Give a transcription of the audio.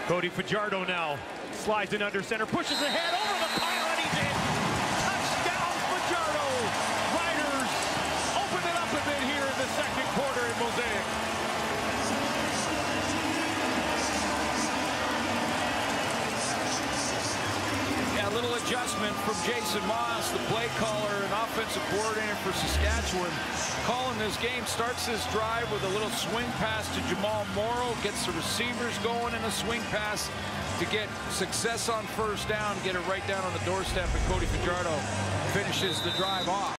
Cody Fajardo now slides in under center, pushes ahead over the pile, and he's in. Touchdown, Fajardo. Riders open it up a bit here in the second quarter in Mosaic. Yeah, a little adjustment from Jason Moss, the play caller and offensive coordinator for Saskatchewan. Calling this game, starts this drive with a little swing pass to Jamal Morrow, gets the receivers going in a swing pass to get success on first down, get it right down on the doorstep, and Cody Fajardo finishes the drive off.